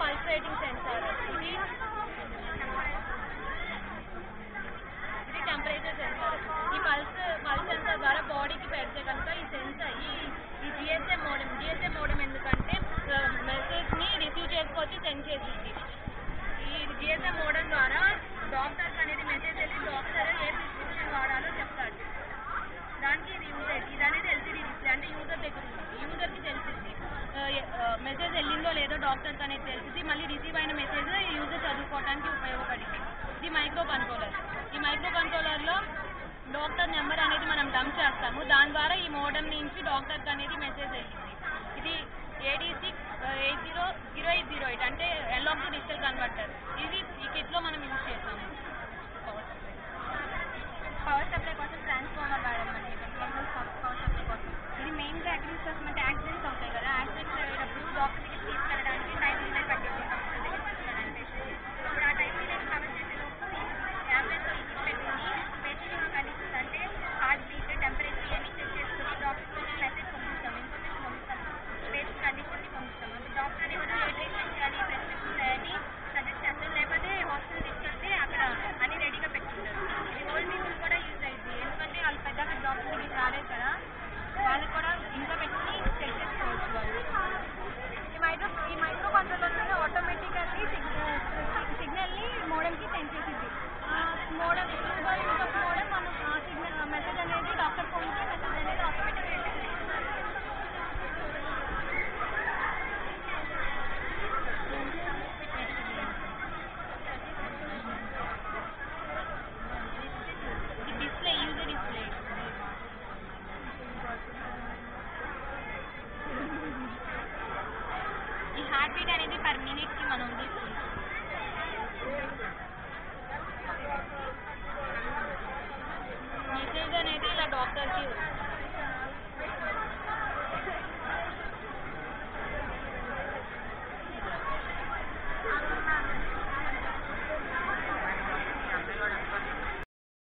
Pulse rating sensor. ఇది temperature sensor. ఈ pulse sensor ద్వారా బాడీకి పెడితే కనుక ఈ సెన్సార్ ఈ GSM మోడెం ఎందుకంటే మెసేజ్ని రిసీవ్ చేసుకొచ్చి సెండ్ చేసింది. ఈ GSM మోడెం ద్వారా డాక్టర్కి అనేది మెసేజ్ వెళ్ళి డాక్టర్ ఏ ప్రిస్క్రిప్షన్ వాడాలో చెప్తాడు. దానికి ఇది యూజ్ అయ్యింది. ఇది అనేది LCD డిస్ప్లే అంటే యూజర్ దగ్గర ఉంటుంది. యూజర్కి తెలిసింది మెసేజ్ వెళ్ళిందో లేదో డాక్టర్కి అనేది తెలిసింది. మళ్ళీ రిసీవ్ అయిన మెసేజ్ యూజర్ చదువుకోవడానికి ఉపయోగపడింది. ఇది మైక్రో కంట్రోలర్. ఈ మైక్రో కంట్రోలర్లో డాక్టర్ నెంబర్ అనేది మనం డంప్ చేస్తాము. దాని ద్వారా ఈ మోడెం నుంచి డాక్టర్కి అనేది మెసేజ్ వెళ్ళింది. ఇది AD68008 అంటే అనలాగ్ టు డిజిటల్ కన్వర్టర్. ఇది ఈ కిట్లో మనం యూజ్ చేస్తాము. పవర్ సప్లై కోసం ట్రాన్స్ఫార్మర్ వాడామండి. పవర్ సప్లై కోసం ఇది మెయిన్గా యాక్సిడెంట్స్ కోసం. అంటే యాక్సిడెంట్స్ అవుతాయి కదా, యాక్సిడెంట్స్ అయ్యేటప్పుడు డాక్టర్ దగ్గర తీసుకెళ్ళడానికి టైం లిమిట్ పట్టింది. డాక్టర్ దగ్గర తీసుకెళ్ళడానికి అప్పుడు ఆ టైం లిమిట్ కవర్ చేసేలోపు అంబులెన్స్లో ఈ కిట్ పెట్టుకుని పేషెంట్ కండిషన్స్ అంటే హార్ట్ బీట్, టెంపరేచర్ ఇవన్నీ చెక్ చేసుకుని డాక్టర్కి మెసేజ్ పంపిస్తాము, ఇన్ఫర్మేషన్ పంపిస్తాము, పేషెంట్ కండిషన్ని పంపిస్తాము. అప్పుడు డాక్టర్ అనేవారు ఏ ట్రీట్మెంట్ చేయాలి, ప్రిస్క్రిప్షన్స్ అయ్యాలి సజెస్ట్ చేస్తారు. లేకపోతే హాస్పిటల్ తీసుకెళ్తే అక్కడ అన్ని రెడీగా పెట్టుకుంటారు. ఇది ఓల్డ్ పీపుల్ కూడా యూజ్ అయ్యింది. ఎందుకంటే వాళ్ళు పెద్దగా డాక్టర్ దగ్గరికి రాలేదు కదా, వాళ్ళకి కూడా ఇంట్లో పెట్టుకుని చెక్ చేసుకోవచ్చు వాళ్ళు. ఈ మైక్రో కంట్రోలర్లోనే ఆటోమేటికల్లీ సిగ్నల్ని మోడెంకి సెండ్ చేసింది. మోడెం ఇంకొక మోడెం మనం సిగ్నల్ మెసేజ్ అనేది డాక్టర్ ఫోన్కి మెసేజ్ అనేది ఆటోమేటిక్గా వెళ్ళింది. Display user display. ఈ హార్ట్ బీట్ అనేది పర్ మినిట్కి మనం తీసుకుంటాం. మెసేజ్ అనేది ఇలా డాక్టర్కి